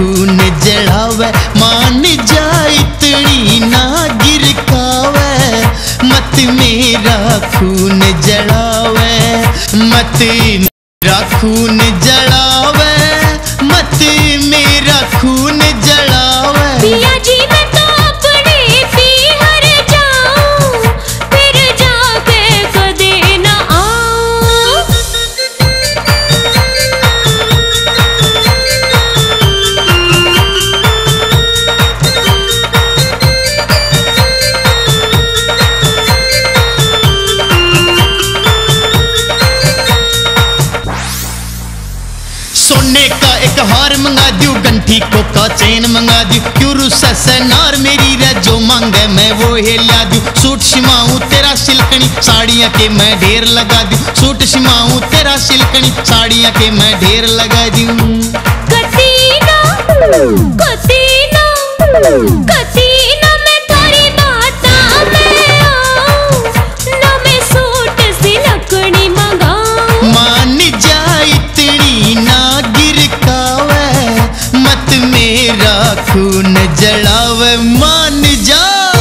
खून जलावे, मान जा इतनी ना गिरकावे, मत मेरा खून जलावे, मत मेरा खून जलावे, मत मेरा खून जलावे। पिया जी मैं तो अपने पीहर जाऊं, फिर जाके कदे ना आऊं। सोने का एक हार मंगा दूं, गंठी को का चेन मंगा दूं, क्यों रुसा सनार मेरी रे, जो मांगे मैं वो हिला दूं। सूट सिमाऊं तेरा सिल्कनी, साड़ियाँ के मैं ढेर लगा दूं, सूट सिमाऊं तेरा सिल्कनी, साड़ियाँ के मैं ढेर लगा दूं। कतीना कतीना कतीना मैं थारी बाता में आऊं, ना मैं सूट सिलकनी मंगाऊं। मान जा इतनी ना गिरकावे, मत मेरा खून जलावे, मान जा।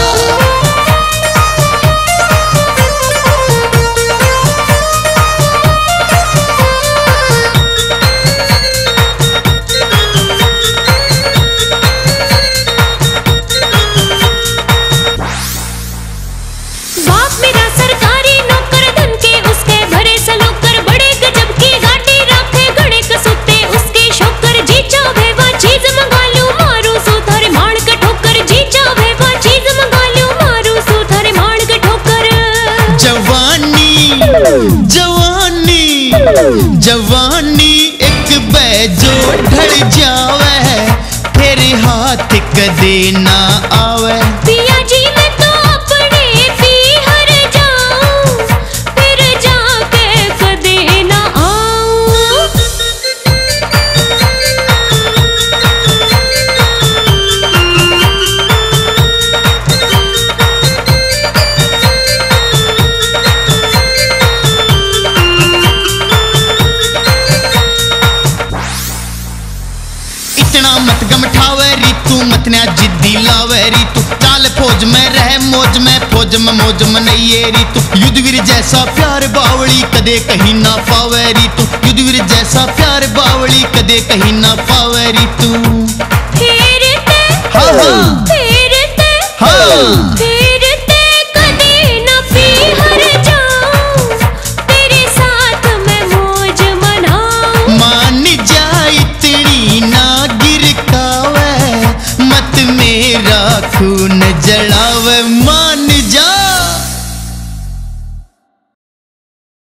बाप मेरा सरकारी नौकर, धन के उसके भरे सलूकर, बड़े गजब की गाड़ी रखे, घड़े कसुते उसके शोकर। जी चाहे वो चीज मंगा लूं, मारू सू थारे मार के ठोकर। जी चाहे वो चीज मंगा लूं, मारू सू थारे मार के ठोकर। जवानी जवानी जवानी एक बैजो ढल जावे, फिर हाथ कदे ना आवे। पिया जी मैं तो अपने पीहर जाऊं, फिर जाके कदे ना आऊं। इतना मत गमठावे रीतू, मत ना जिद्दी लावे रीतू, चाल फौज में रह मौज में, फौज में मौज मनइये रीतू। युद्धवीर जैसा प्यार बावली कदे कहीं ना पावे रीतू, युद्धवीर जैसा प्यार बावली कदे कहीं ना पावे रीतू। फेरते हाँ हाँ फेरते हाँ फेरते कदे ना पीहर जाऊं, तेरे साथ मैं मौज मनाऊं। मान जा इतनी ना गिरकावे, मत मेरा खून जलावे।